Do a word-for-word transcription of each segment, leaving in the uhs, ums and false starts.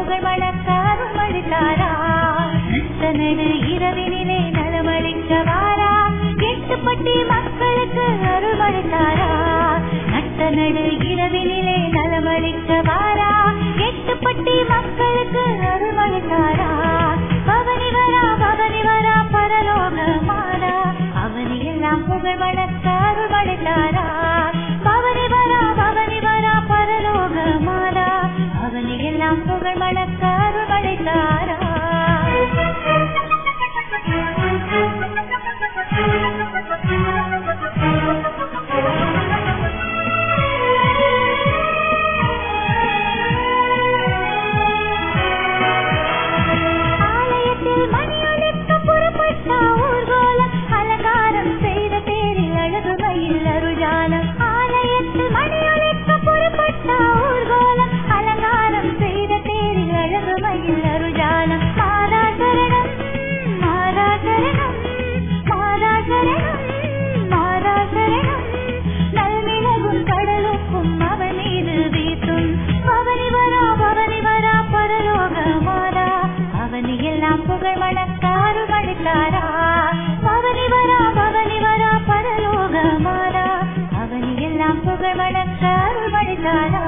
புகழ் வழக்க அருள்மளித்தாரா நட்ட நடு இரவினிலே நலமளிக்க வாரா எட்டுப்பட்டி மக்களுக்கு அருள்மளித்தாரா நட்ட நடு இரவினிலே நலமளிக்க வாரா எட்டுப்பட்டி மக்களுக்கு அருள்மளித்தாரா பவனி வரா பவனி வரா பரலோக மாறா அவனி எல்லாம் புகழ் வழக்க அருள்மளித்தாரா பவனி வரா பவனி வரா பரலோக மாறா அவனி எல்லாம் புகழ் வழக்க அருள்மளித்தாரா ஆலயத்தில் மணியொலிக்க புறப்பட்ட ஊர்வலம் அலங்காரம் செய்த தேரில் அழகுமையில் அருள்ஜாலம் ஆலயத்தில் மணியொலிக்க புறப்பட்ட ஊர்வலம் அலங்காரம் செய்த தேரில் அழகுமையில் அருள்ஜாலம் மாதா சரணம் மாதா சரணம் மாதா சரணம் மாதா சரணம் நல்மிளகும் கடலுக்கும் அவன் மீது வீசும் பவனி வரா பவனி வரா பரலோக மாறா அவனி எல்லாம் புகழ் வழக்க அருள்மளித்தாரா பவனி வரா பவனி வரா பரலோக மாறா அவனி எல்லாம் புகழ் வழக்க அருள்மளித்தாரா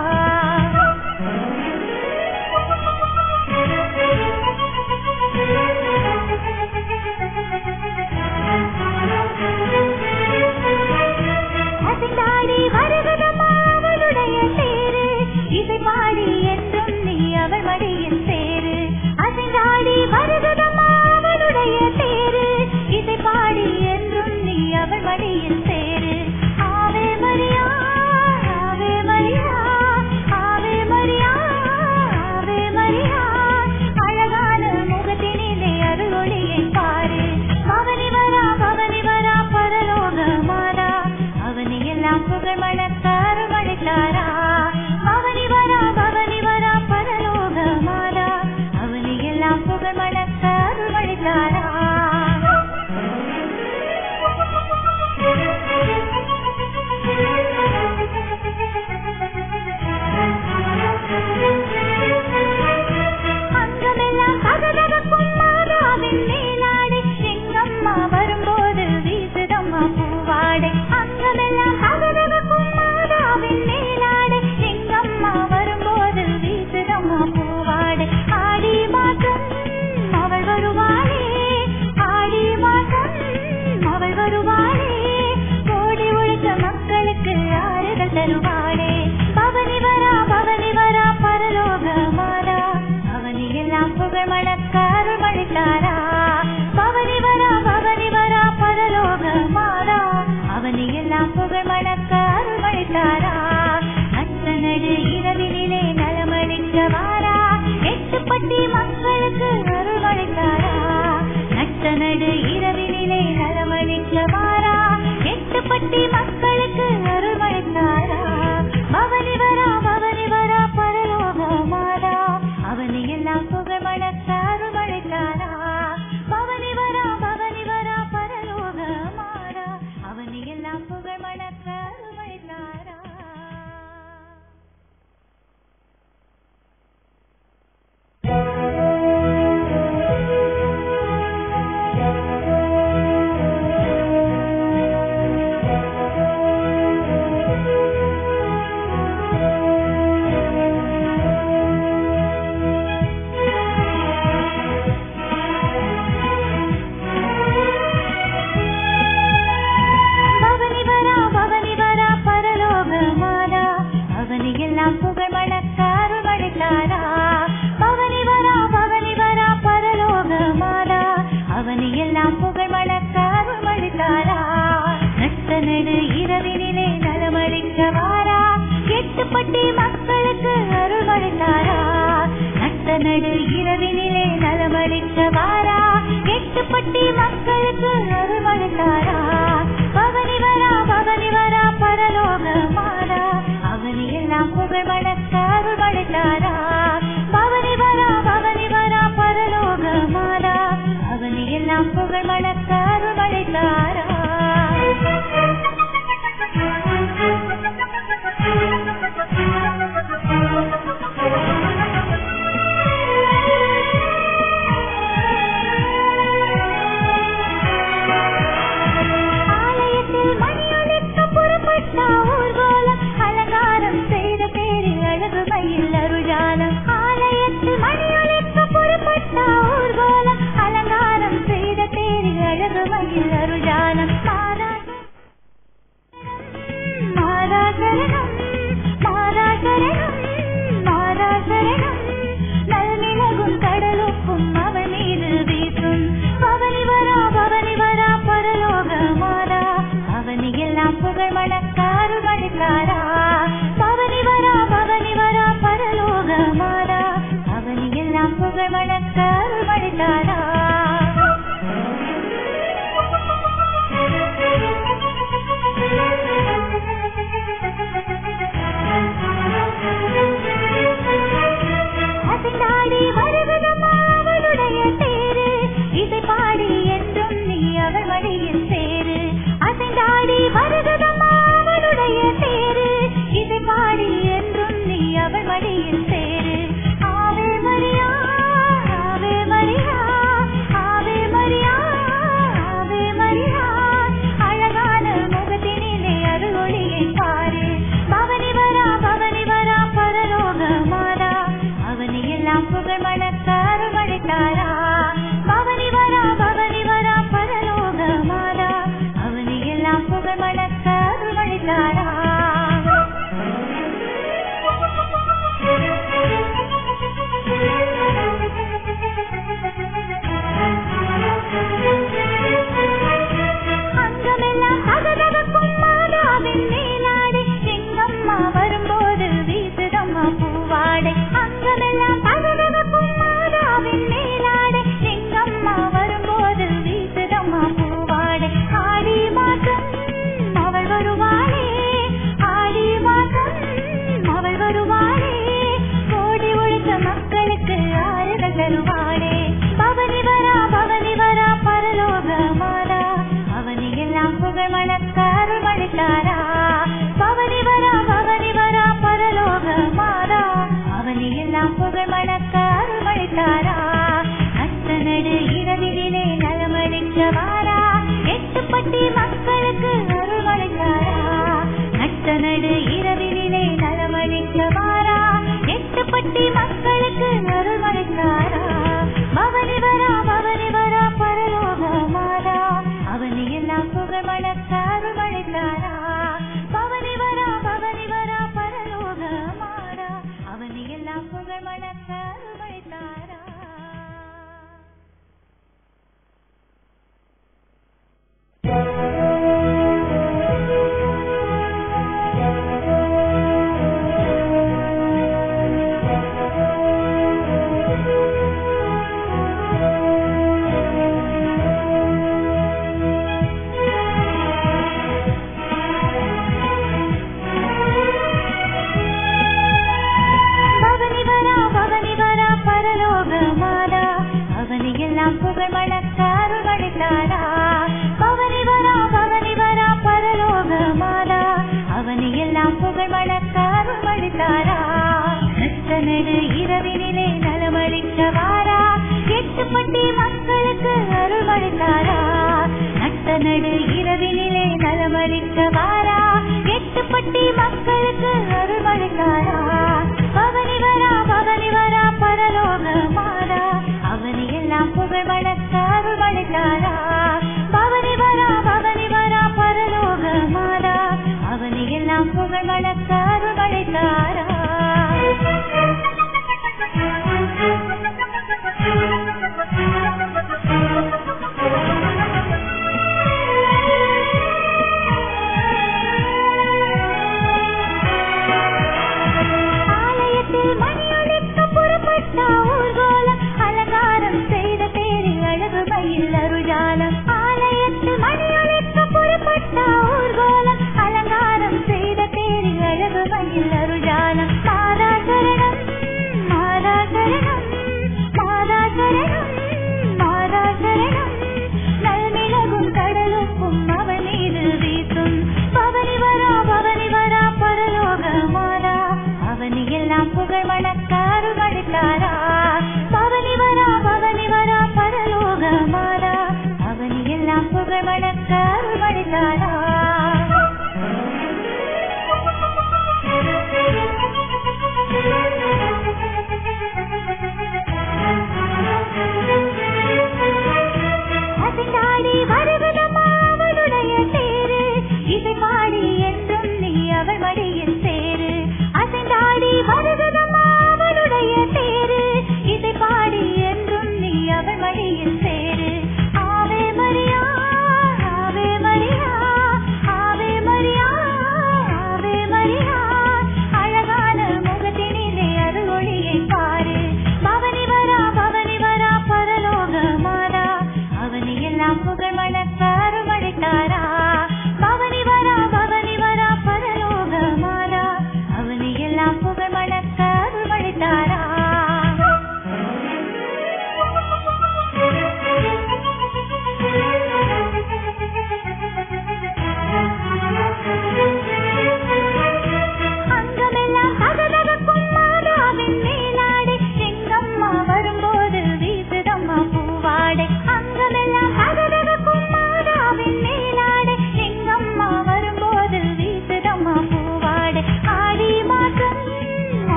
அசைந்தாடி வருகிறமா அவளுடைய தேரு இசை பாடி என்றும் நீ அவள் மடியில் சேரு அசைந்தாடி வருகிறமா அவளுடைய தேரு இசை பாடி என்றும் நீ அவள் மடியில் சேரு ஆவே மரியா ஆவே மரியா ஆவே மரியா ஆவே மரியா அழகான முகத்தினிலே அருளொளியை பாரு பவனி வரா பவனி வரா பரலோக மாறா அவனி எல்லாம் புகழ் வழக்க அருள்மளித்தாரா பவனி வரா பவனி வரா பரலோக மாறா அவனி எல்லாம் புகழ் வழக்க அருள்மளித்தாரா அங்கமெல்லாம் பகலவக்கும் மாதாவின் மேலாடை எங்கம்மா வரும்போது வீசுதம்மா பூவாடை அங்கமெல்லாம் பகலவக்கும் மாதாவின் மேலாடை எங்கம்மா வரும்போது வீசுதம்மா பூவாடை ஆடி மாதம் அவள் வருவாளே ஆடி மாதம் அவள் வருவாளே கோடி உழைத்த மக்களுக்கு ஆறுதல் தருவாளே பவனி வரா பவனி வரா பரலோக மாறா அவனி எல்லாம் புகழ் வழக்க அருள்மளித்தாரா பவனி வரா பவனி வரா பரலோக மாறா அவனி எல்லாம் புகழ் வழக்க அருள்மளித்தாரா நட்ட நடு இரவினிலே நலமளிக்க வாரா எட்டுப்பட்டி மக்களுக்கு அருள்மளித்தாரா நட்ட நடு இரவினிலே நலமளிக்க வாரா எட்டுப்பட்டி மக்களுக்கு அருள்மளித்தாரா பவனி வரா பவனி வரா பரலோக மாறா அவனி எல்லாம் புகழ் வழக்க அருள்மளித்தாரா பவனி வரா பவனி வரா பரலோக மாறா அவனி எல்லாம் புகழ் வழக்க அருள்மளித்தாரா பவனி வரா பவனி வரா பரலோக மாறா அவனி எல்லாம் புகழ் வழக்க அருள்மளித்தாரா பவனி வரா பவனி வரா பரலோக மாறா அவனி எல்லாம் புகழ் வழக்க அருள்மளித்தாரா நட்ட நடு இரவினிலே நலமளிக்க வாரா எட்டுப்பட்டி மக்களுக்கு அருள்மளித்தாரா நட்ட நடு இரவினிலே நலமளிக்க வாரா எட்டுப்பட்டி மக்களுக்கு அருள்மளித்தாரா பவனி வரா பவனி வரா பரலோக மாறா அவனி எல்லாம் புகழ் வழக்க அருள்மளித்தாரா பவனி வரா பவனி வரா பரலோக மாறா அவனி எல்லாம் புகழ் வழக்க அருள்மளித்தாரா மடியில் சேரு. ஆவே மரியா ஆவே மரியா ஆவே மரியா ஆவே மரியா, அழகான முகத்தினிலே அருளொளியை பாரு. பவனி வரா பவனி வரா பரலோக மாதா, அவனி எல்லாம் புகழ் மணக்க அருள்மழைத்தாரா. பவனி வரா பவனி வரா பரலோக மாதா, அவனி எல்லாம் புகழ் மணக்க அருள்மழைத்தாரா. அங்கமெல்லாம் தகதகக்கும் மாதாவின் மேலாடை, எங்கம்மா வரும்போது வீசுதம்மா பூவாடை. அங்கமெல்லாம் தகதகக்கும் மாதாவின் மேலாடை, எங்கம்மா வரும்போது வீசுதம்மா பூவாடை. ஆடி மாதம் அவள் வருவாளே, ஆடி மாதம் அவள் வருவாளே, கோடி ஒழுக்க மக்களுக்கு ஆறுதல் தருவாளே. பவனி வரா பவனி வரா பரலோக மாதா, அவனி எல்லாம் புகழ் மணக்க அருள்மழைத்தாரா. பவனி வரா பவனி வரா பரலோக மாதா, அவனி எல்லாம் புகழ் மணக்க அருள்மழைத்தாரா. அத்தனடு இரவிலே நலமளிச்சவாரா, எட்டுப்பட்டி மக்களுக்கு அருள்மழைத்தாரா. நட்டனடு இரவிலே நலமளிச்சவாரா, எட்டுப்பட்டி மக்களுக்கு அருள்மழைத்தாரா. பவனி வரா பவனி வரா பரலோக மாதா, அவனி எல்லாம் புகழ் மணக்க அருள்மழைத்தாரா. பவனி வரா பவனி வரா பரலோக மாதா, அவனி எல்லாம் புகழ் மணக்க அருள்மழைத்தாரா. பவனி வரா பவனி வரா பரலோக மாதா, அவனி எல்லாம் புகழ் மணக்க அருள்மழைத்தாரா. பவனி வரா பவனி வரா பரலோக மாதா, அவனி எல்லாம் புகழ் மணக்க அருள்மழைத்தாரா. நட்டனடு இரவினிலே நலமளிச்சவாரா, எட்டுப்பட்டி மக்களுக்கு அருள்மழைத்தாரா. நட்டனடு இரவினிலே நலமளிச்சவாரா, எட்டுப்பட்டி மக்களுக்கு அருள்மழைத்தாரா. பவனி வரா பவனி வரா பரலோக மாதா, அவனி எல்லாம் புகழ் மணக்க அருள்மழைத்தாரா. பவனி வரா பவனி வரா பரலோக மாதா, அவனி எல்லாம் புகழ் மணக்க அருள்மழைத்தாரா.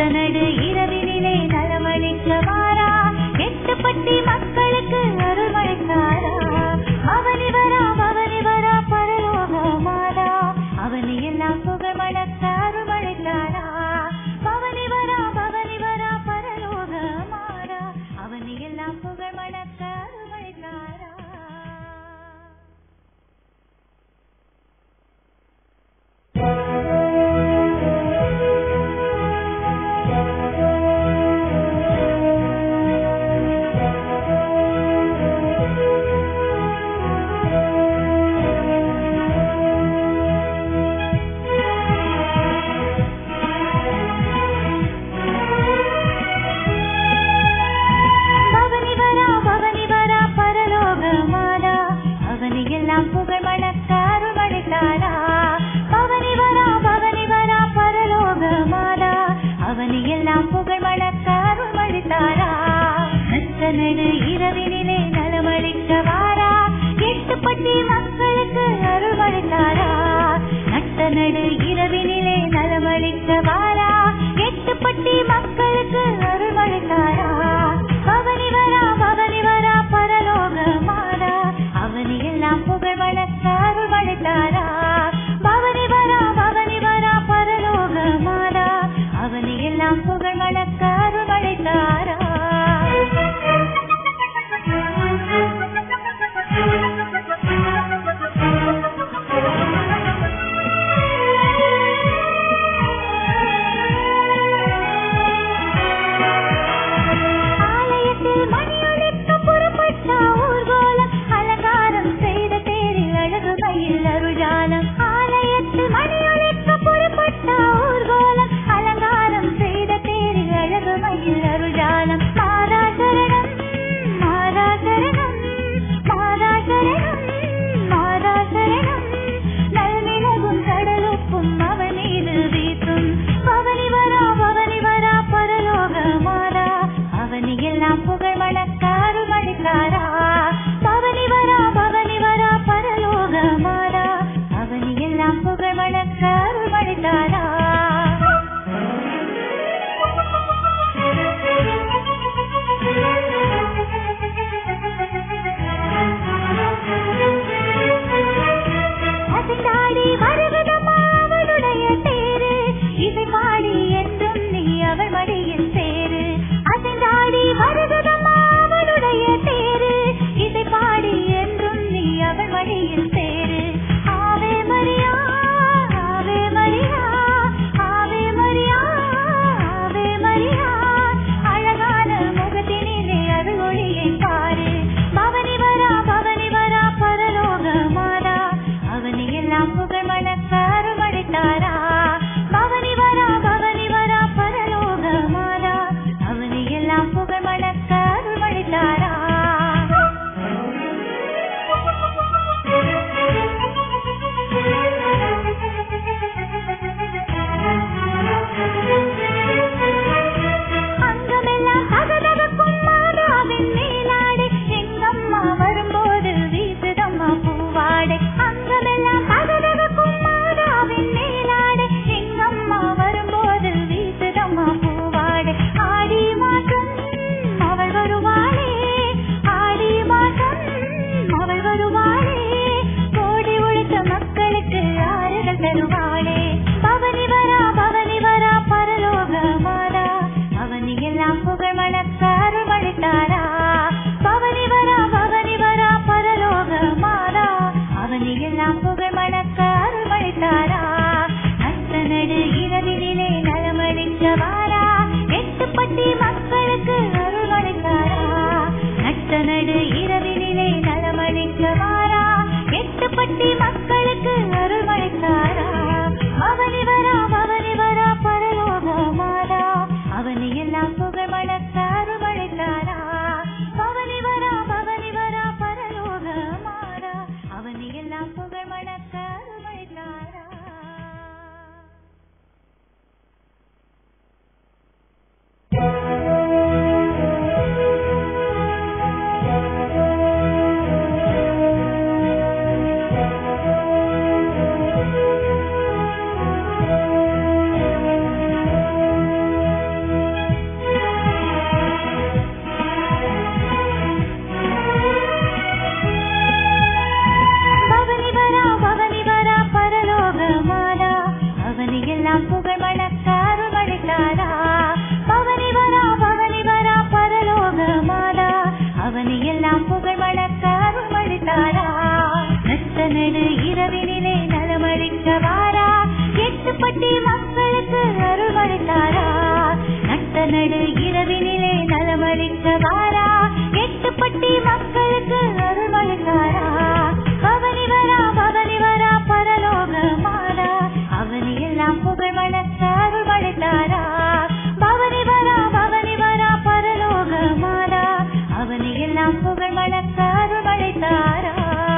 நடு இரவினிலே நலமளிக்க வாரா, எட்டுப்பட்டி மக்களுக்கு அருள்மளித்தாரா. பவனி வரா பவனி வரா பரலோக மாதா, அவனி எல்லாம் புகழ் மணக்க அருள்மளித்தாரா. பவனி வரா பவனி வரா பரலோக மாதா, அவனி எல்லாம் புகழ் மணக்க அருள்மளித்தாரா. புகழ் மணக்க அருள்மளித்தாரா. பவனி வரா பவனி வரா பரலோக மாதா, அவனி எல்லாம் புகழ் மணக்க அருள்மளித்தாரா. நட்ட நடு இரவினிலே நலமளிக்க வாரா, எட்டுப்பட்டி மக்களுக்கு அருள்மளித்தாரா. நட்ட நடு இரவினிலே நலமளிக்க வாரா, எட்டுப்பட்டி மக்களுக்கு அருள்மளித்தாரா. பவனி வரா பவனி வரா பரலோக மாதா, அவனி எல்லாம் புகழ் மணக்க அருள்மளித்தாரா. பவனி வரா பவனி வரா பரலோக மாதா, அவனி எல்லாம் புகழ் மணக்க அருள்மளித்தாரா. ஆலயத்தில் மணியொலிக்க புறப்பட்ட ஊர்வலம், அலங்காரம் செய்த தேரில் அழகு மயில் அருள்ஜாலம். ஆலயத்தில் மணியொலிக்க புறப்பட்ட ஊர்வலம், அலங்காரம் செய்த தேரில் அழகு மயில் அருள்ஜாலம். மாதா சரணம் மாதா சரணம் மாதா சரணம் மாதா சரணம், நல்மிளகும் கடலுப்பும் அவன் மீது வீசும். பவனி வரா பவனி வரா பரலோக மாதா, அவனி எல்லாம் புகழ் மணக்க அருள்மளித்தாரா. பவனி வரா பவனி வரா பரலோக மாதா, அவனி எல்லாம் புகழ் மணக்க அருள்மளித்தாரா. அசைந்தாடி வருவதம்மா அவளுடைய தேரு, இசை பாடி என்றும் நீ அவள் மடியில் சேரு. அசைந்தாடி வருவதம்மா அவளுடைய தேரு, இசை பாடி என்றும் நீ அவள் மடியில் சேரு. ஆவே மரியா ஆவே மரியா ஆவே மரியா ஆவே மரியா, அழகான முகத்தினிலே அருள் ஒளியை பாரு. பவனி வரா பவனி வரா பரலோக மாதா, அவனி எல்லாம் புகழ் மணக்க அருள்மளித்தாரா. பவனி வரா பவனி வரா பரலோக மாதா, அவனி எல்லாம் புகழ் மணக்க அருள்மளித்தாரா. அங்கமெல்லாம் தகதகக்கும் மாதாவின் மேலாடை, எங்கம்மா வரும்போது வீசுதம்மா பூவாடை. அங்கமெல்லாம் தகதகக்கும் மாதாவின் மேலாடை, எங்கம்மா வரும்போது வீசுதம்மா பூவாடை. ஆடி மாதம் அவள் வருவாளே, ஆடி மாதம் அவள் வருவாளே, கோடி உழைத்த மக்களுக்கு ஆறுதல் தருவாளே. பவனி வரா பவனி வரா பரலோக மாதா, அவனி எல்லாம் புகழ் மணக்க அருள்மளித்தாரா. பவனி வரா பவனி வரா பரலோக மாதா, அவனி எல்லாம் புகழ் மணக்க அருள்மளித்தாரா. நட்ட நடு இரவினிலே நலமளிக்க வாரா, எட்டுப்பட்டி மக்களுக்கு அருள்மளித்தாரா. நட்ட நடு இரவினிலே நலமளிக்க வாரா, எட்டுப்பட்டி மக்களுக்கு அருள்மளித்தாரா. அவனி வரா பவனி வரா பரலோக மாதா, அவனி எல்லாம் புகழ் மணக்க அருள்மளித்தாரா. பவனி வரா பவனி வரா பரலோக மாதா, அவனி எல்லாம் புகழ் மணக்க அருள்மளித்தாரா. நடு இரவினிலே நலமளிக்க வாரா, எட்டுப்பட்டி மக்களுக்கு அருள்மளித்தாரா. நட்ட நடு இரவினிலே நலமளிக்க வாரா, எட்டுப்பட்டி மக்களுக்கு அருள்மளித்தாரா. பவனி வரா பவனி வரா பரலோக மாறா, அவனி எல்லாம் புகழ் வணக்க அருள்மளித்தாரா. பவனி வரா பவனி வரா பரலோக மாறா, அவனி எல்லாம் புகழ் வணக்க அருள்மளித்தாரா.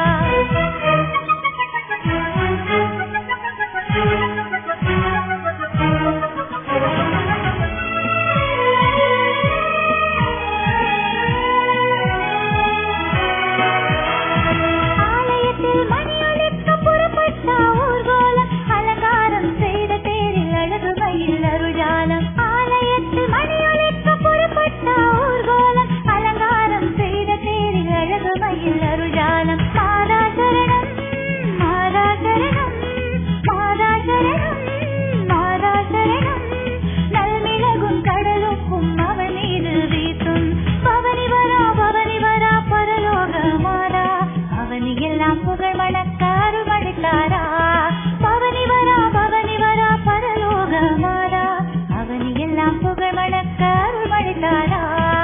ஆலயத்தில் மணியொலிக்க புறப்பட்ட ஊர்வலம், அலங்காரம் செய்த தேரில் அழகு மயில் அருள்ஜாலம். ஆலயத்தில் மணியொலிக்க புறப்பட்ட ஊர்வலம், அலங்காரம் செய்த தேரில் அழகு மயில் அருள்ஜாலம். மாதா சரணம் மாதா சரணம் மாதா சரணம் மாதா சரணம், நல்மிளகும் கடலுக்கும் அவன் மீது வீசும். பவனி வரா பவனி வரா பரலோக மாறா, அவனி எல்லாம் புகழ் வணக்க அருள்மளித்தாரா. பவனி வரா பவனி வரா பரலோக மாறா, அவனி எல்லாம் புகழ் வணக்க அருள்மளித்தாரா.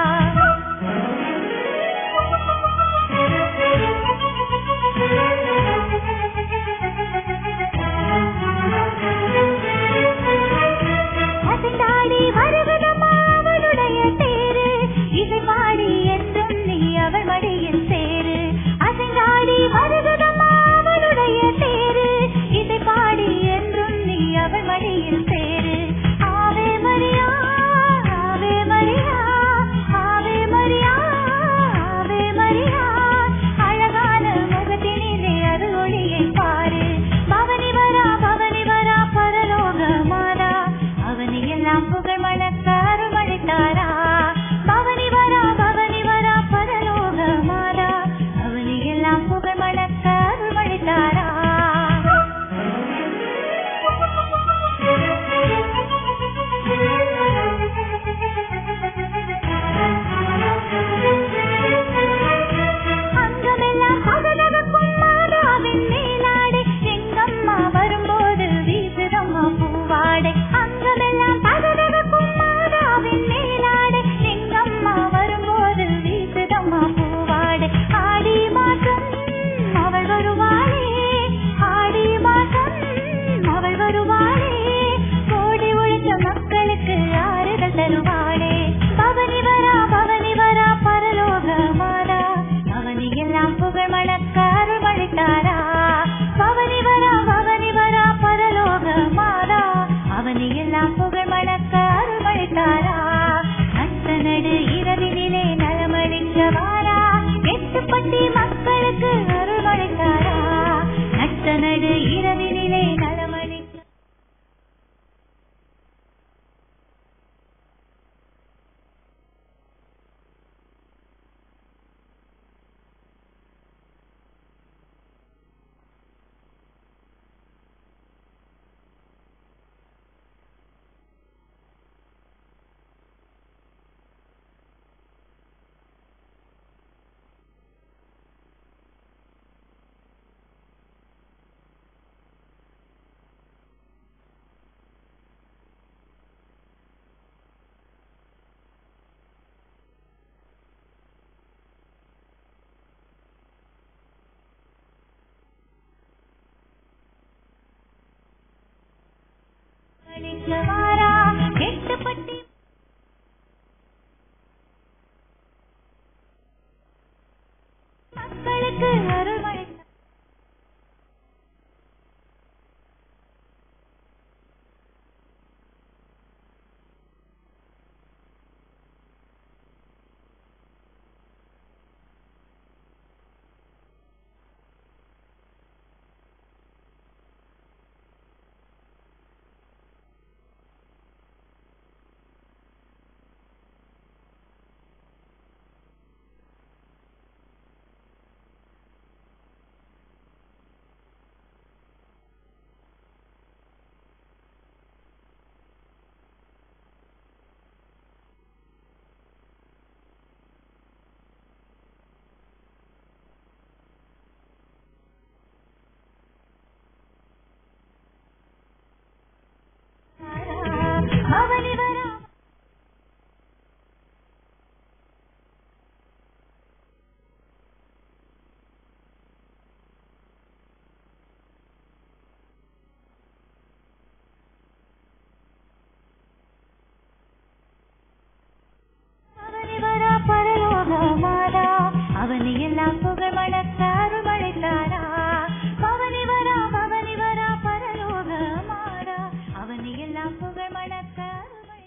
அசைந்தாடி வருவதம்மா அவளுடைய தேரு, இசை பாடி என்றும் நீ அவள் மடியில் சேரு. அசைந்தாடி வருவதம்மா அவளுடைய தேரு, இசை பாடி என்றும் நீ அவள் மடியில் சேரு. ஆவே மரியா ஆவே மரியா ஆவே மரியா ஆவே மரியா, அழகான முகத்தினிலே அருள் ஒளியை பாரு. பவனி வரா பவனி வரா பரலோக மாறா, அவனி எல்லாம் புகழ் வணக்க அருள்மளித்தாரா. பவனி வரா பவனி வரா பரலோக மாறா, அவனி எல்லாம் புகழ் வணக்க அருள்மளித்தாரா. அங்கமெல்லாம் பகதவக்கும் மாதாவின் மேலாடை, எங்கம்மா வரும்போது வீசுதம்மா பூவாடை. அங்கமெல்லாம் பகதவக்கும் மாதாவின் மேலாடை, எங்கம்மா வரும்போது வீசுதம்மா பூவாடை. ஆடி மாசம் அவள் வருவாளே, ஆடி மாசம் அவள் வருவாளே, கோடி உழைத்த மக்களுக்கு ஆறுதல் தருவாளே. பவனி வரா பவனி வரா பரலோக மாறா, அவனி எல்லாம் புகழ் வணக்க அருள்மளித்தாரா. பவனி வரா பவனி வரா பரலோக மாறா, அவனி எல்லாம் புகழ் வணக்க அருள்மளித்தாரா. நட்ட நடு இரவினிலே நலமளிக்க வாரா, எட்டுப்பட்டி மக்களுக்கு அருள்மளித்தாரா. நட்ட நடு இரவினிலே நலமளிக்க எல்லாம் புகழ் மணக்க அருள்மழை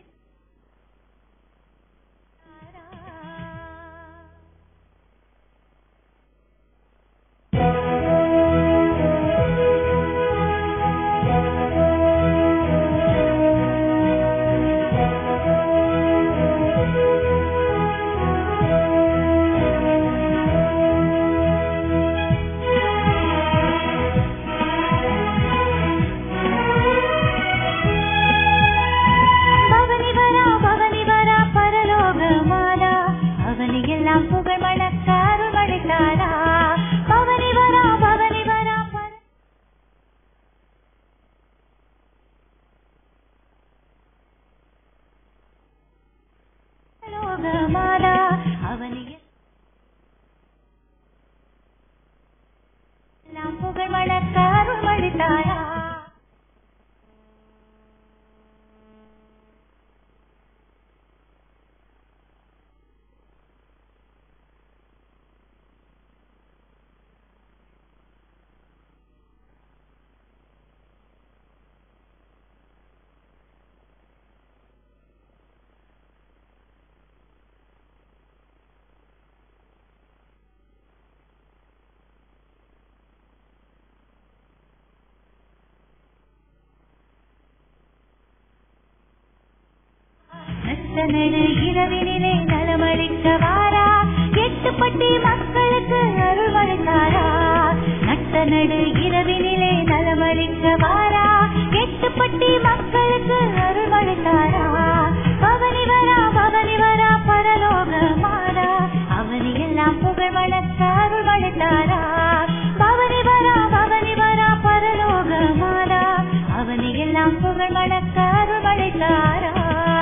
நடு இரவினிலே நலமளிக்க வாரா எட்டுப்பட்டி மக்களுக்கு அருள்மளித்தாரா நட்ட நடு இரவினிலே நலமளிக்க வாரா எட்டுப்பட்டி மக்களுக்கு அருள்மளித்தாரா பவனி வரா பவனி வரா பரலோக மாறா அவனி எல்லாம் புகழ் வணக்க அருள்மளித்தாரா பவனி வரா பவனி வரா பரலோக மாறா அவனி எல்லாம் புகழ் வணக்க அருள்மளித்தாரா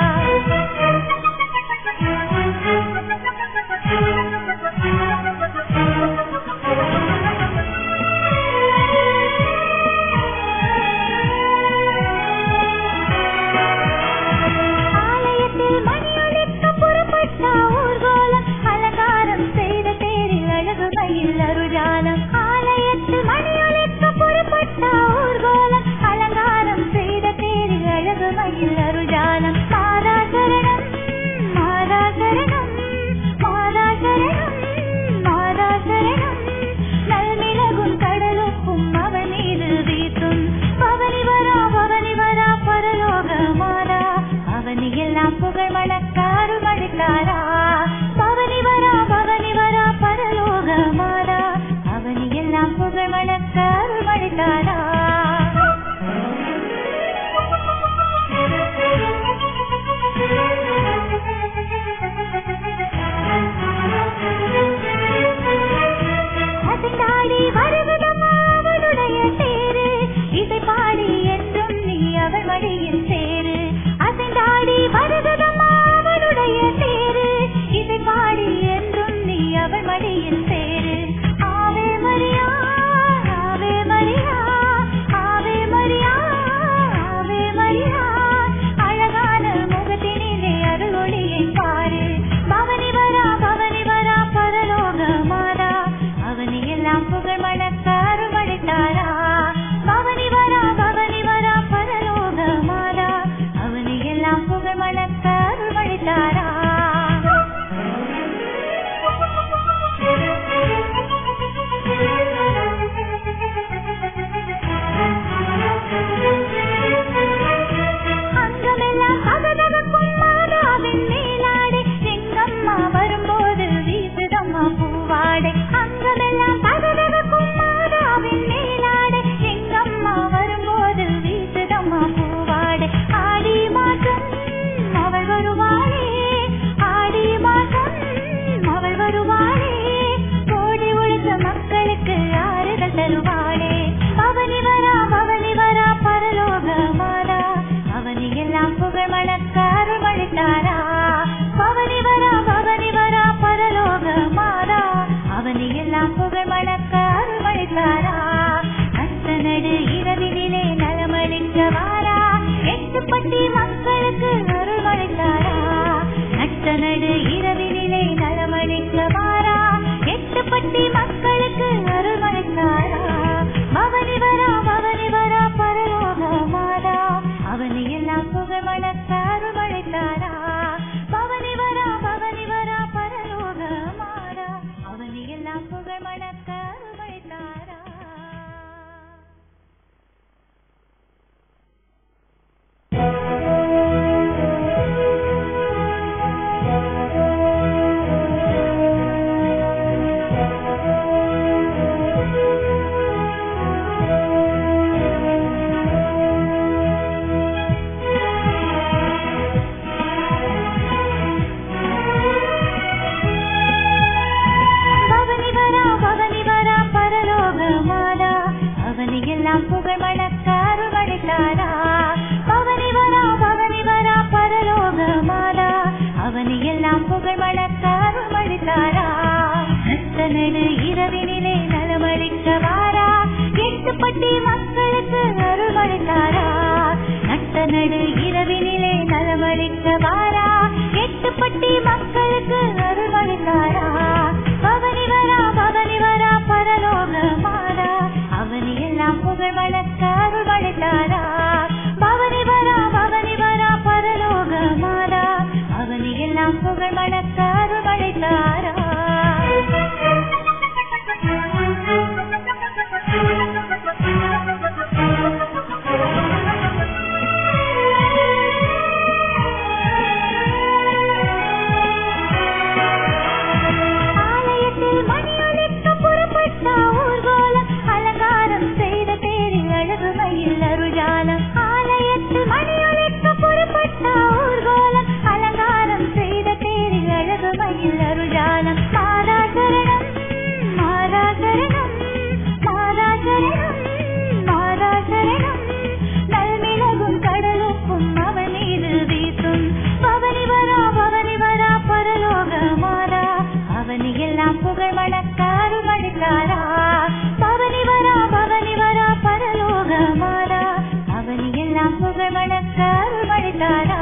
ஆலயத்தில் மணியொலிக்க புறப்பட்ட ஊர்கோலம் அலங்காரம் செய்த தேரில் அழகு மயில் அருஜாலம் ஆலயத்தில் மணியொலிக்க புறப்பட்ட ஊர்கோலம் அலங்காரம் செய்த தேரில் அழகு மயில் அருஜாலம் மாதா சரணம் மாதா சரணம் மாதா சரணம் மாதா சரணம் நல்மிளகும் கடலுக்கும் அவன் மீது வீசும் பவனி வரா பவனி வரா பரலோக மாறா அவனி எல்லாம் புகழ் வணக்க அருள்மளித்தாரா பவனி வரா பவனி வரா பரலோக மாறா அவனி எல்லாம் புகழ் வணக்க அருள்மளித்தாரா அசைந்தாடி வருவதம்மா அவளுடைய தேரு இசை பாடி என்றும் நீ அவள் மடியில் சேரு அசைந்தாடி வருவதம்மா அவளுடைய தேரு இசை பாடி என்றும் நீ அவள் மடியில் சேரு ஆவே மரியா ஆவே மரியா ஆவே மரியா ஆவே மரியா அழகான முகத்தினிலே அருளொளியை பாரு பவனி வரா பவனி வரா பரலோக மாறா அவனி எல்லாம் புகழ் வணக்க அருள்மளித்தாரா பவனி வரா பவனி வரா பரலோக மாறா அவனி எல்லாம் புகழ் வணக்க அருள்மளித்தாரா அங்கமெல்லாம் பகதவக்கும் மாதாவின் மேலாடை எங்கம்மா வரும்போது வீசுதம்மா பூவாடை அங்கமெல்லாம் பகதவக்கும் மாதாவின் மேலாடை எங்கம்மா வரும்போது வீசுதம்மா பூவாடை ஆடி மாசம் அவள் வருவாளே ஆடி மாசம் அவள் வருவாளே கோடி ஒழுக்க மக்களுக்கு ஆறுதல் தருவாளே பவனி வரா பவனி வரா பரலோக மாறா அவனி எல்லாம் புகழ் வணக்க அருள்மளித்தாரா பவனி வரா பவனி வரா பரலோக மாறா அவனி எல்லாம் புகழ் வணக்க அருள்மளித்தாரா நட்ட நடு இரவினிலே நலமளிக்க வாரா எட்டுப்பட்டி மக்களுக்கு அருள்மளித்தாரா நட்ட நடு இரவினிலே நலமளிக்க வாரா எட்டுப்பட்டி மக்களுக்கு அருள்மளித்தாரா பவனி வரா பவனி வரா பரலோக மாறா அவனி எல்லாம் புகழ் மணக்க அருள்மளித்தாரா பவனி வரா பவனி வரா பரலோக மாறா அவனி எல்லாம் புகழ் மணக்க அருள்மளித்தாரா. புகழ் மணக்க அருள்மளித்தாரா பவனி வரா பவனி வரா பரலோக மாதா அவனி எல்லாம் புகழ் மணக்க அருள்மளித்தாரா. நட்ட நடு இரவினிலே நலமளிக்க வாரா எட்டுப்பட்டி மக்களுக்கு அருள்மளித்தாரா. நட்ட நடு இரவினிலே நலமளிக்க வாரா எட்டுப்பட்டி மக்களுக்கு அருள்மளித்தாரா. பவனி வரா பவனி வரா பரலோக மாதா அவனி எல்லாம் புகழ் மணக்க அருள்மளித்தாரா. பவனி வரா பவனி வரா பரலோக மாதா அவனி எல்லாம் புகழ் மணக்க அருள்மளித்தாரா. ஆலயத்தில் மணியொலிக்க புறப்பட்ட ஊர்வலம் அலங்காரம் செய்த பேரில் அழகுமையில் அருள்ஜாலம். ஆலயத்தில் மணியொலிக்க புறப்பட்ட ஊர்வலம் அலங்காரம் செய்த பேரில் அழகுமையில் அருள்ஜாலம். மாதா சரணம் மாதா சரணம் மாதா சரணம் மாதா சரணம் நல்மிளகும் கடலுக்கும் அவன் மீது வீசும். பவனி வரா பவனி வரா பரலோக மாதா அவனி எல்லாம் புகழ் மணக்க அருள்மளித்தாரா. பவனி வரா பவனி வரா பரலோக மாதா அவனி எல்லாம் புகழ் மணக்க அருள்மளித்தாரா.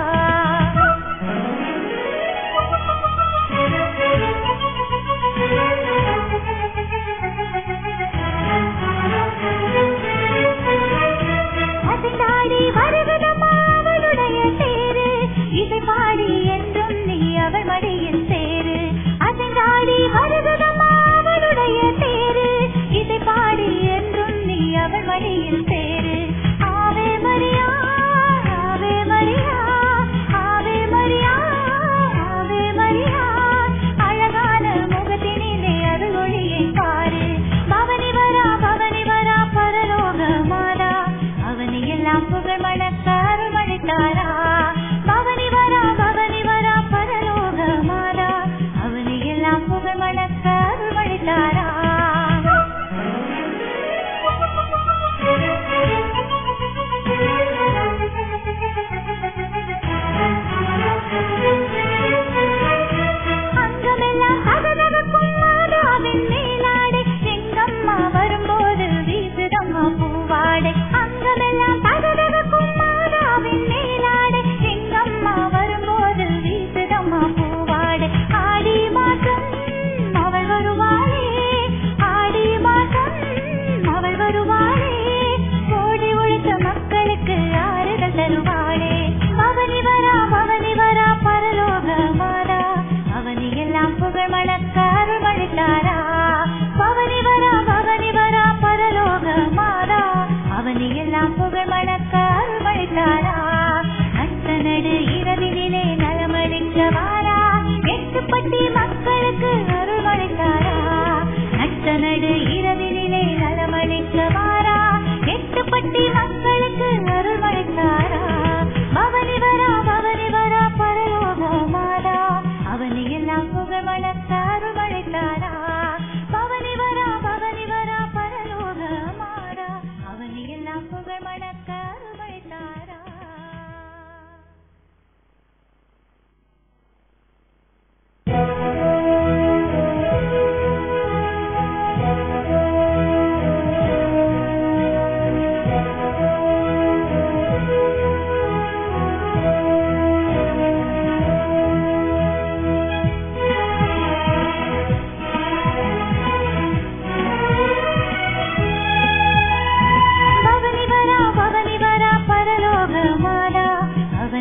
அசைந்தாடி வருவதம்மா அவளுடைய தேரு இசை பாடி என்றும் நீ அவள் மடியில் சேரு. அசைந்தாடி வருவதம்மா அவளுடைய தேரு இசை பாடி என்றும் நீ அவள் மடியில் சேரு. ஆவே மரியா ஆவே மரியா ஆவே மரியா ஆவே மரியா அழகான முகத்தினிலே அருள் ஒளியை பாரு. பவனி வரா பவனி வரா பரலோக மாதா அவனி எல்லாம் புகழ் மணக்க அருள்மளித்தாரா. பவனி வரா பவனி வரா பரலோக மாதா அவனி எல்லாம் புகழ் மணக்க அருள்மளித்தாரா. அங்கமெல்லாம் தகதகக்கும் மாதாவின் மேலாடை எங்கம்மா வரும்போது வீசுதம்மா பூவாடை. அங்கமெல்லாம் தகதகக்கும் மாதாவின் மேலாடை எங்கம்மா வரும்போது வீசுதம்மா பூவாடை. ஆடி மாசம் அவள் வருவாளே ஆடி மாசம் அவள் வருவாளே கோடி ஒழித்த மக்களுக்கு ஆறுதல் தருவாளே. பவனி வரா பவனி வரா பரலோக மாதா அவனி எல்லாம் புகழ் மணக்க அருள்மளித்தாரா. பவனி வரா பவனி வரா பரலோக மாதா அவனி எல்லாம் புகழ் மணக்க அருள்மளித்தாரா. நட்ட நடு இரவினிலே நலமளிக்க வாரா எட்டுப்பட்டி மக்களுக்கு அருள்மளித்தாரா. நட்ட நடு இரவினிலே நலமளிக்க வாரா எட்டுப்பட்டி மக்களுக்கு அருள்மளித்தாரா. பவனி வரா பவனி வரா பரலோக மாதா அவனி எல்லாம் புகழ் மணக்க அருள்மளித்தாரா. பவனி வரா பவனி வரா பரலோக மாதா அவனி எல்லாம் புகழ் மணக்க அருள்மளித்தாரா.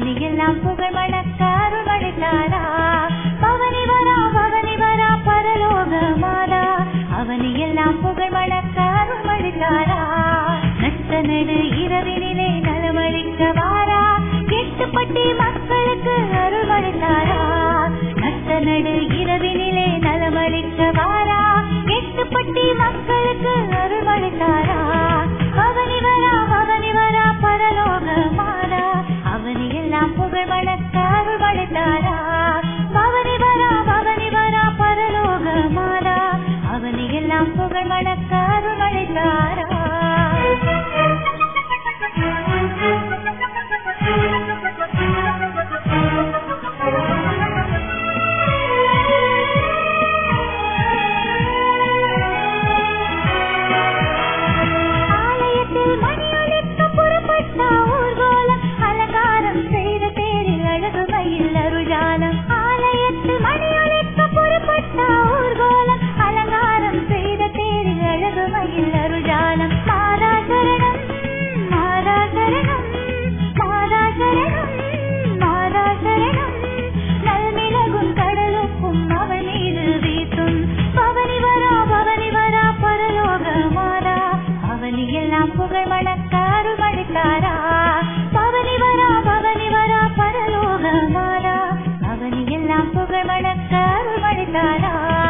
அவனி எல்லாம் புகழ் மணக்க அருள்மளித்தாரா பவனி வரா பவனி வரா பரலோக மாதா அவனி எல்லாம் புகழ் மணக்க அருள்மளித்தாரா நட்ட நடு இரவினிலே நலமளிக்க வாரா எட்டுப்பட்டி மக்களுக்கு அருள்மளித்தாரா நட்ட நடு இரவினிலே நலமளிக்க வாரா எட்டுப்பட்டி மக்களுக்கு அருள்மளித்தாரா பவனி வரா பவனி வரா பரலோக மாதா அவனி எல்லாம் புகழ் மணக்க அருள்மளித்தாரா பவனி வரா பவனி வரா பரலோக மாதா அவனி எல்லாம் புகழ் மணக்க அருள்மளித்தாரா ஆலயத்தில் மணியொலிக்க புறப்பட்ட ஊர்வலம் அலங்காரம் செய்த தேரில் அழகு மயில் அருள்ஜாலம் ஆலயத்தில் மணியொலிக்க புறப்பட்ட ஊர்வலம் அலங்காரம் செய்த தேரில் அழகு மயில் அருள்ஜாலம் மாதா சரணம் மாதா சரணம் மாதா சரணம் மாதா சரணம் நல்மிளகும் கடலுக்கும் அவள் மீது வீசும் பவனி வரா பவனி வரா பரலோக மாதா அவனி எல்லாம் புகழ் மணக்க அருள்மளித்தாரா பவனி வரா பவனி வரா பரலோக மாதா அவனி எல்லாம் புகழ் மணக்க அருள்மளித்தாரா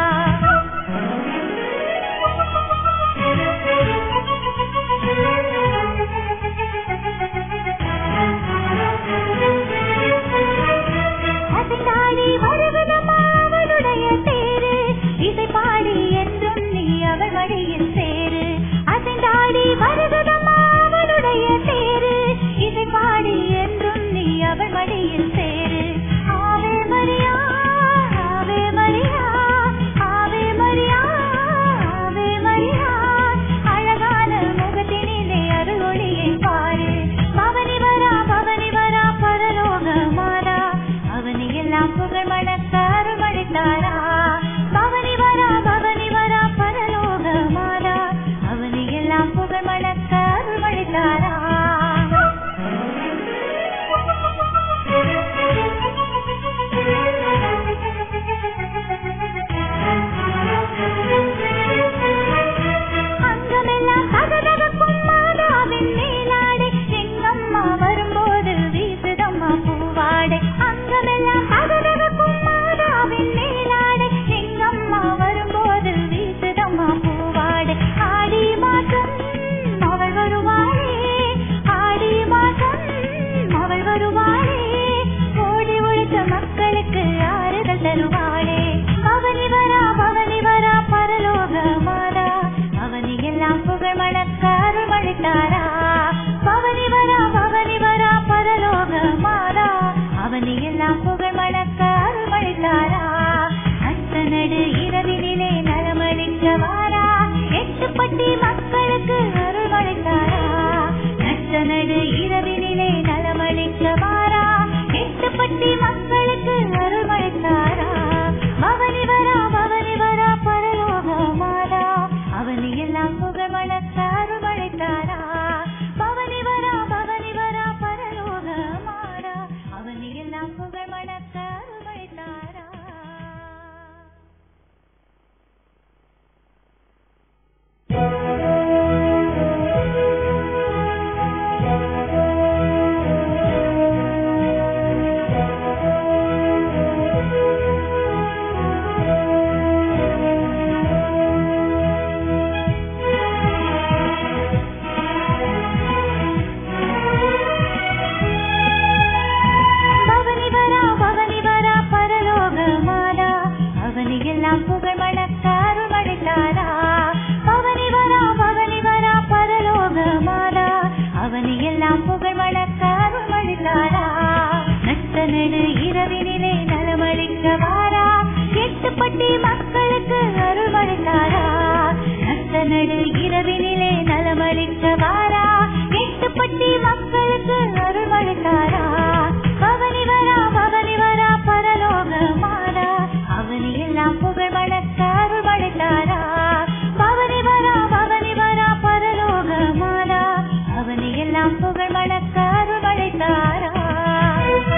அசைந்தாடி வருவதம்மா அவளுடைய தேரு இசை பாடி என்றும் நீ அவள் மடியில் சேரு அசைந்தாடி வருவதம்மா அவளுடைய தேரு இசை பாடி என்றும் நீ அவள் மடியில் சேரு ஆவே மரியா ஆவே மரியா ஆவே மரியா ஆவே மரியா அழகான முகத்தினிலே அருளொளியை பாரு பவனி வரா பவனி வரா பரலோக மாதா அவனி எல்லாம் புகழ் மணக்க அருள்மளித்தாரா பவனி வரா பவனி வரா பரலோக மாதா அவனி எல்லாம் புகழ் மணக்க அருள்மளித்தாரா அங்கமெல்லாம் தகதகக்கும் மாதாவின் மேலாடை எங்கம்மா வரும்போது வீசுதம்மா பூவாடை அங்கமெல்லாம் தகதகக்கும் மாதாவின் மேலாடை எங்கம்மா வரும்போது வீசுதம்மா பூவாடை ஆடி மாசம் அவள் வருவாளே ஆடி மாசம் அவள் வருவாளே ஓடி ஒழித்த மக்களுக்கு ஆறுதல் தருவாளே பவனி வரா பவனி வரா பரலோக மாதா அவனி எல்லாம் புகழ் மணக்க அருள்மளித்தாரா பவனி வரா பவனி வரா பரலோக மாதா அவனி எல்லாம் புகழ் மணக்க அருள்மளித்தாரா அத்த நடு இரவினிலே நலமளிக்க வாரா எட்டுப்பட்டி மக்களுக்கு அருள்மளித்தாரா நட்ட நடு இரவினிலே நலமளிக்க வாரா எட்டுப்பட்டி மக்களுக்கு அருள்மளித்தாரா பவனி வரா பவனி வரா பரலோக மாதா அவனி எல்லாம் புகழ் மணக்க அருள்மளித்தாரா பவனி வரா பவனி வரா பரலோக மாதா அவனி எல்லாம் புகழ் மணக்க அருள்மளித்தாரா பவனி வரா பவனி வரா பரலோக மாதா அவனி எல்லாம் புகழ் மணக்க அருள்மளித்தாரா பவனி வரா பவனி வரா பரலோக மாதா அவனி எல்லாம் புகழ் மணக்க அருள்மளித்தாரா நட்ட நடு இரவினிலே நலமளிக்க வாரா எட்டுப்பட்டி மக்களுக்கு அருள்மளித்தாரா நட்ட நடு இரவினிலே நலமளிக்க வாரா எட்டுப்பட்டி மக்களுக்கு அருள்மளித்தாரா பவனி வரா பவனி வரா பரலோக மாதா அவனி எல்லாம் புகழ் மணக்க அருள்மளித்தாரா பவனி வரா பவனி வரா பரலோக மாதா அவனி எல்லாம் புகழ் மணக்க அருள்மளித்தாரா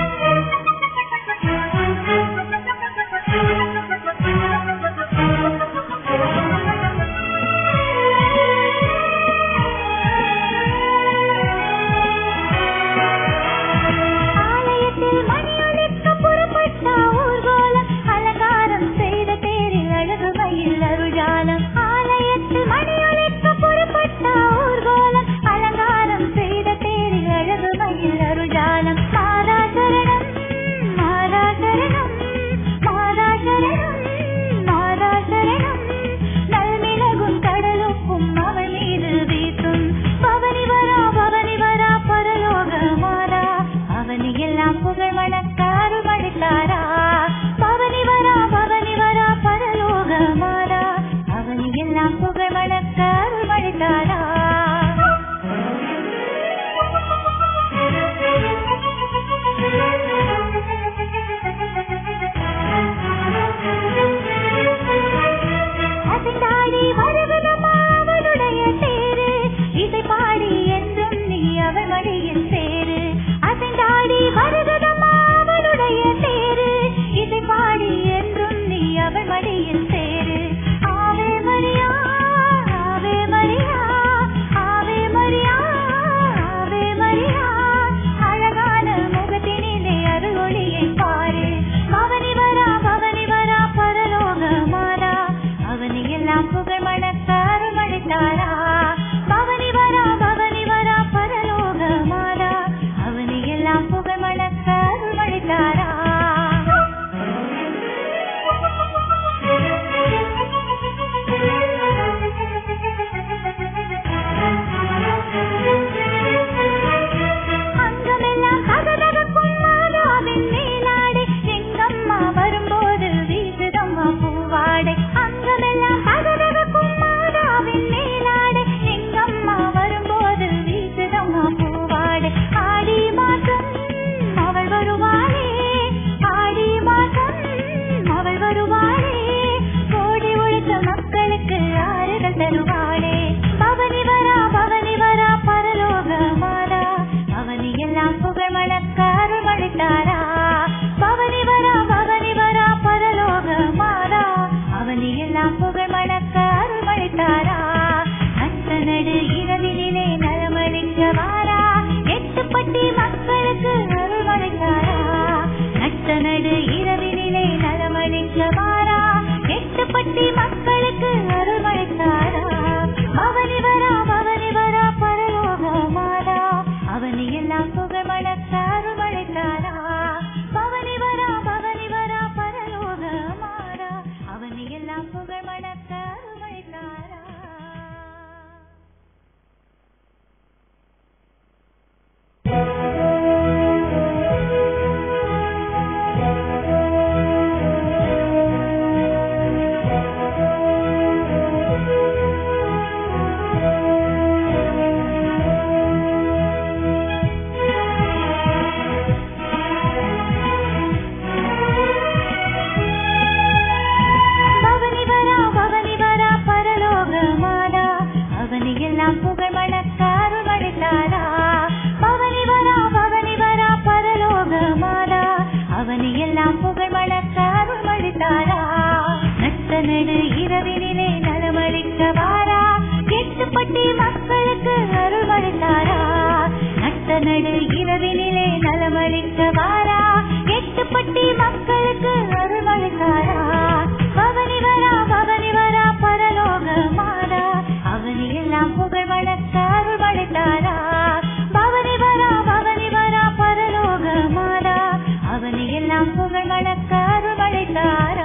அவனி எல்லாம் புகழ் மணக்க அருள்மளித்தாரா. நட்ட நடு இரவினிலே நலமளிக்க வாரா, எட்டுப்பட்டி மக்களுக்கு அருள்மளித்தாரா. நட்ட நடு இரவினிலே நலமளிக்க வாரா, எட்டுப்பட்டி மக்களுக்கு அருள்மளித்தாரா. பவனி வரா பவனி வரா பரலோக மாதா, அவனி எல்லாம் புகழ் மணக்க அருள்மளித்தாரா. பவனி வரா பவனி வரா பரலோக மாதா, அவனி எல்லாம் புகழ் மணக்க அருள்மளித்தாரா.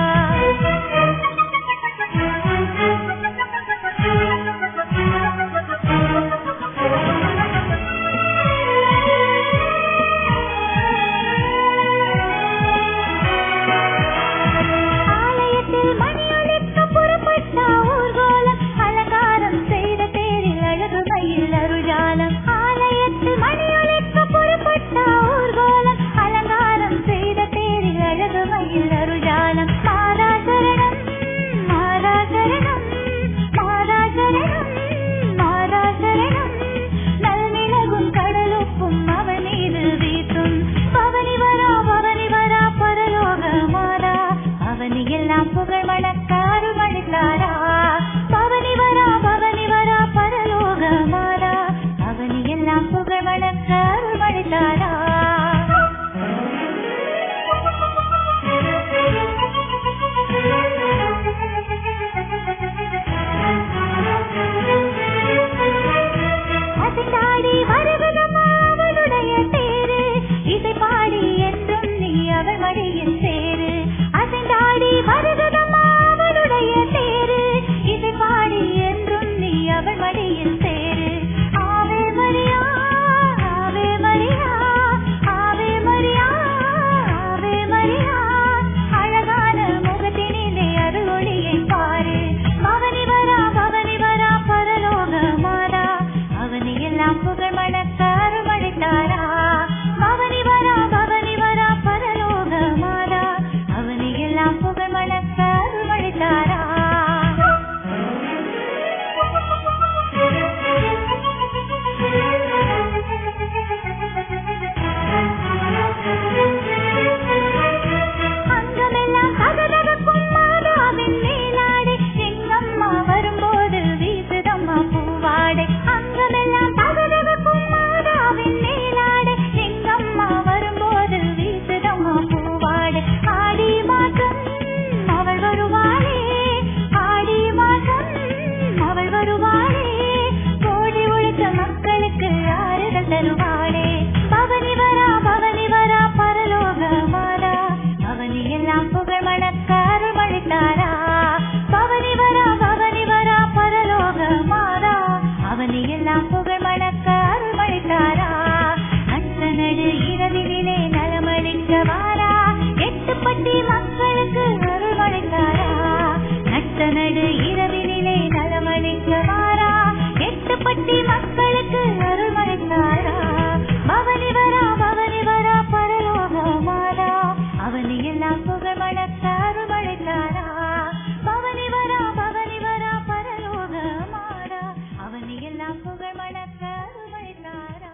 ஆலயத்தில் மணியொலிக்க புறப்பட்ட ஊர்கோலம், அலங்காரம் செய்த தேரில் அழகு மயில் அருள்ஜாலம். ஆலயத்தில் மணியொலிக்க புறப்பட்ட ஊர்கோலம், அலங்காரம் செய்த தேரில் அழகு மயில் அருள்ஜாலம். மாதா சரணம் மாதா சரணம் மாதா சரணம் மாதா சரணம், நல்மிளகும் கடலுப்பும் அவன் மீது வீசும். பவனி வரா பவனி வரா பரலோக மாதா, அவனி எல்லாம் புகழ் மணக்க அருள்மளித்தாரா. பவனி வரா பவனி வரா பரலோக மாதா, அவனி எல்லாம் புகழ் மணக்க அருள்மளித்தாரா. அசைந்தாடி வருவதம்மா அவளுடைய தேரு, இசை பாடி என்றும் நீ அவள் மடியில் சேரு. அசைந்தாடி வருவதம்மா அவளுடைய தேரு, இசை பாடி என்றும் நீ அவள் மடியில் சேரு. ஆவே மரியா ஆவே மரியா ஆவே மரியா ஆவே மரியா, அழகான முகத்தினிலே அருள் ஒளியை பாரு. பவனி வரா பவனி வரா பரலோக மாதா, அவனி எல்லாம் புகழ் மணக்க அருள்மளித்தாரா. பவனி வரா பவனி வரா பரலோக மாதா, அவனி எல்லாம் புகழ் மணக்க அருள்மளித்தாரா. அங்கமெல்லாம் தகதகக்கும் மாதாவின் மேலாடை, எங்கம்மா வரும்போது வீசுதம்மா பூவாடை. அங்கமெல்லாம் தகதகக்கும் மாதாவின் மேலாடை, எங்கம்மா வரும்போது வீசுதம்மா பூவாடை. ஆடி மாதம் அவள் வருவாளே, ஆடி மாதம் அவள் வருவாளே, கோடி உழைத்த மக்களுக்கு ஆறுதல் தருவாளே. பவனி வரா பவனி வரா பரலோக மாதா, அவனி எல்லாம் புகழ் மணக்க அருள்மளித்தாரா. பவனி வரா பவனி வரா பரலோக மாதா, அவனி எல்லாம் புகழ் மணக்க அருள்மளித்தாரா. நட்ட நடு இரவினிலே நலமளிக்க வாரா, எட்டுப்பட்டி மக்களுக்கு அருள்மளித்தாரா. நட்ட நடு இரவினிலே நலமளிக்க வாரா, எட்டுப்பட்டி மக்களுக்கு அருள்மளித்தாரா. பவனி வரா பவனி வரா பரலோக மாதா, அவனி எல்லாம் புகழ் மணக்க அருள்மளித்தாரா. பவனி வரா பவனி வரா பரலோக மாதா, அவனி எல்லாம் புகழ் மணக்க அருள்மளித்தாரா.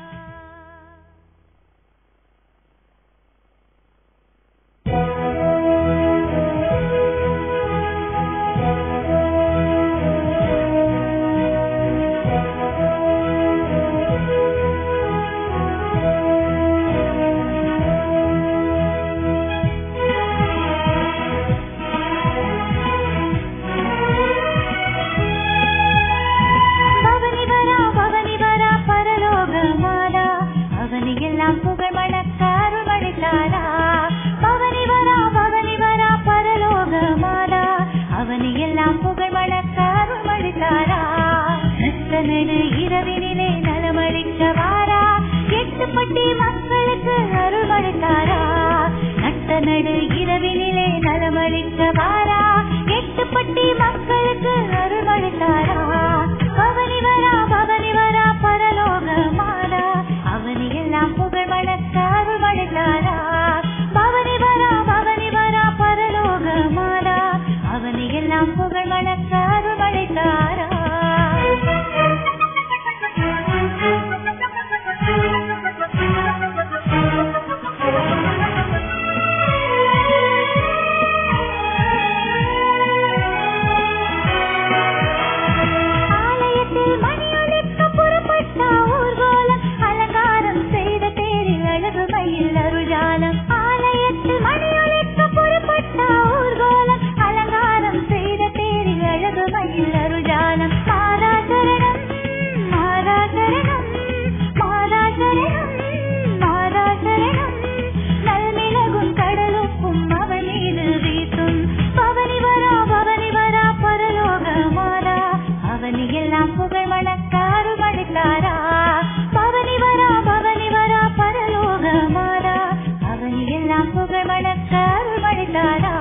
பவனி வரா பவனி வரா பரலோக மாதா, அவனி எல்லாம் புகழ் மணக்க அருள்மளித்தாரா. பவனி வரா பவனி வரா பரலோக மாதா, அவனி எல்லாம் புகழ் மணக்க அருள்மளித்தாரா. நட்ட நடு இரவினிலே நலமளிக்க வாரா, எட்டுப்பட்டி மக்களுக்கு அருள்மளித்தாரா. நட்ட நடு இரவினிலே நலமளிக்க வாரா, எட்டுப்பட்டி மக்களுக்கு அருள்மளித்தாரா. பவனி வரா பவனி வரா பரலோக மாதா, அவனி எல்லாம் புகழ் மணக்க அருள்மளித்தாரா. பவனி வரா பவனி வரா பரலோக மாதா, அவனி எல்லாம் புகழ் மணக்க அருள்மளித்தாரா. கோலம் ஆலயத்தில் மணியொலிக்க புறப்பட்ட ஊர்கோலம் அலங்காரம் செய்த தேரில் அழகு மயில் அருஜானம் மாதா சரணம் மாதா சரணம் மாதா சரணம் மாதா சரணம் நல்மிளகும் கடலுக்கும் அவள் மீது வீசும் பவனி வரா பவனி வரா பரலோக மாதா அவனி எல்லாம் புகழ் மணக்காரு மணித்தாரா பவனி வரா பவனி வரா பரலோக மாதா அவனி எல்லாம் புகழ் மணக்காரு மணித்தாரா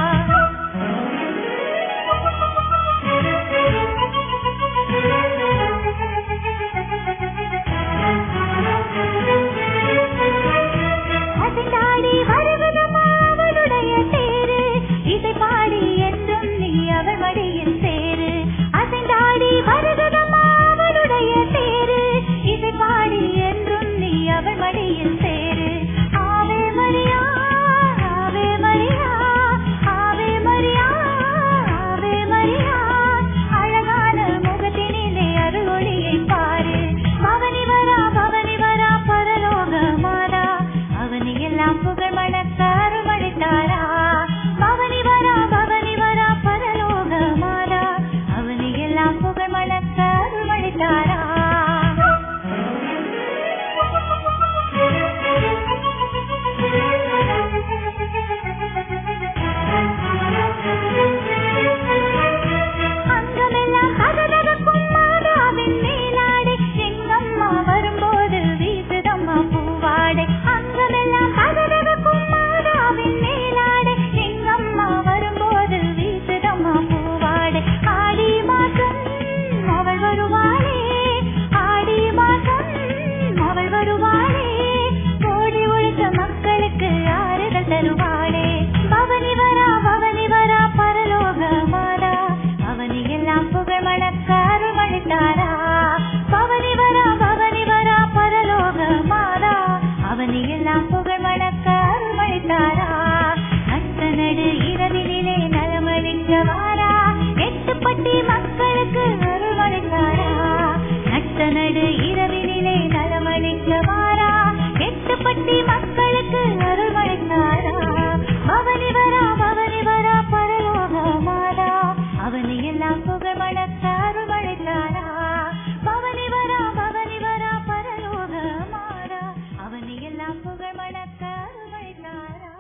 அசைந்தாடி வருவதம்மா அவளுடைய தேரு இசை பாடி என்றும் நீ அவள் மடியில் சேரு அசைந்தாடி வருவதம்மா அவளுடைய தேரு இசை பாடி என்றும் நீ அவள் மடியில் சேரு ஆவே மரியா ஆவே மரியா ஆவே மரியா ஆவே மரியா அழகான முகத்தினிலே அருள் ஒளியை பாரு பவனி வரா பவனி வரா பரலோக மாதா அவனி எல்லாம் புகழ் மணக்காரு மணித்தாரா பவனி வரா பவனி வரா பரலோக மாதா அவனி எல்லாம் புகழ் மணக்காரு மணித்தாரா அங்கமெல்லாம் கதகதக்கும் மாதாவின் மேலாடை எங்கம்மா வரும்போது வீசுதம்மா பூவாடை அங்கமெல்லாம் கதகதக்கும் மாதாவின் மேலாடை எங்கம்மா வரும்போது வீசுதம்மா பூவாடை ஆடி மாசம் அவள் வருவாளே ஆடி மாசம் அவள் வருவாளே கோடி ஒழித்த மக்களுக்கு ஆறுதல் தருவாளே பவனி வரா பவனி வரா பரலோக மாதா அவனி எல்லாம் புகழ் மணக்காரு மணித்தாரா பவனி வரா பவனி வரா பரலோக மாதா அவனி எல்லாம் புகழ் மணக்காரு மணித்தாரா நட்ட நடு இரவினிலே நலமளிக்க வாரா எட்டுப்பட்டி மக்களுக்கு அருள்மளித்தாரா நட்ட நடு இரவினிலே நலமளிக்க வாரா எட்டுப்பட்டி மக்களுக்கு அருள்மளித்தாரா பவனி வரா பவனி வரா பரலோக மாதா அவனி எல்லாம் புகழ் மணக்காரு மணித்தாரா பவனி வரா பவனி வரா பரலோக மாதா அவனி எல்லாம் புகழ் மணக்காரு மணித்தாரா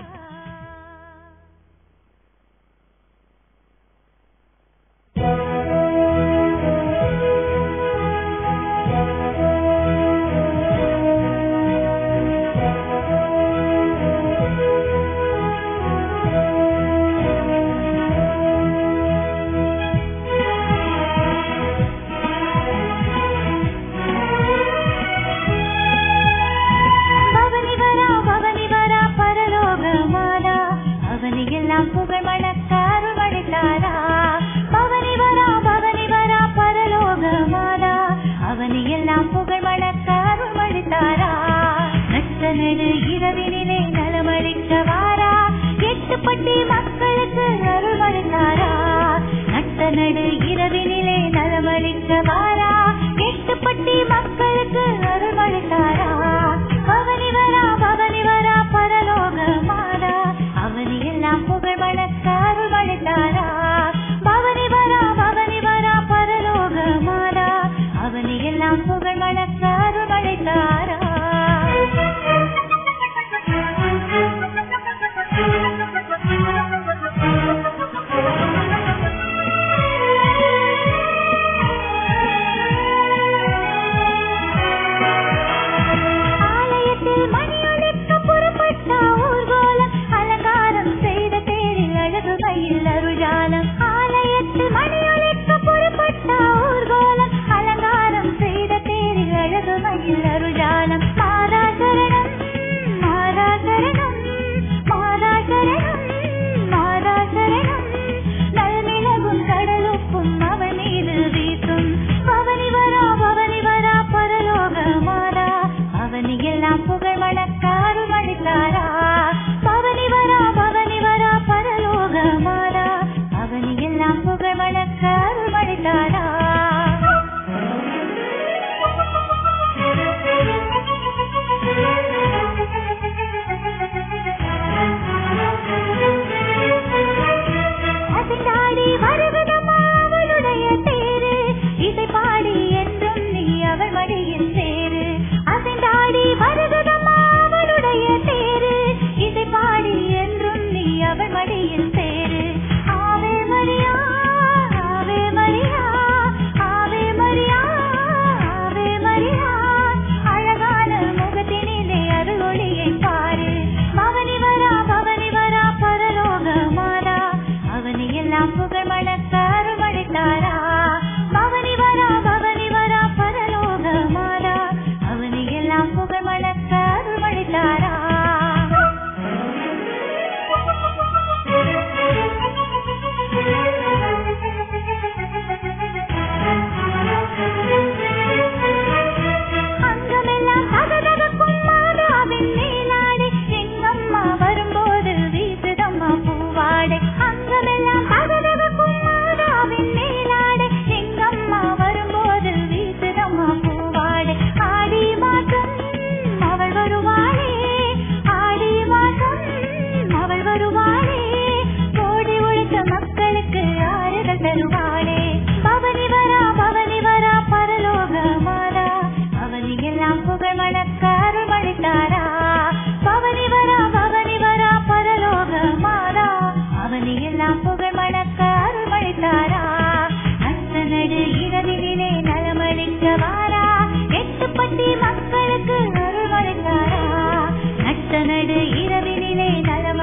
பவனி வரா பவனி வரா பரலோக மாதா அவனி எல்லாம் புகழ் மணக்காரு மணித்தாரா பவனி வரா பவனி வரா பரலோக மாதா அவனி எல்லாம் புகழ் மணக்காரு மணித்தாரா நட்ட நடு இரவினிலே நலமளிக்க வாரா எட்டுப்பட்டி மக்களுக்கு அருள்மளித்தாரா நட்ட நடு இரவினிலே நலமளிக்க வாரா எட்டுப்பட்டி மக்களுக்கு அருள்மளித்தாரா பவனி வரா பவனி வரா பரலோக மாதா அவனி எல்லாம் புகழ் மணக்காரு மணித்தாரா பவனி வரா பவனி வரா பரலோக மாதா அவனி எல்லாம் புகழ் மணக்காரு மணித்தாரா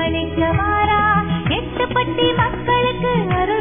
அருள்வழிக்க மாறா எட்டு பட்டி மக்களுக்கு அருள்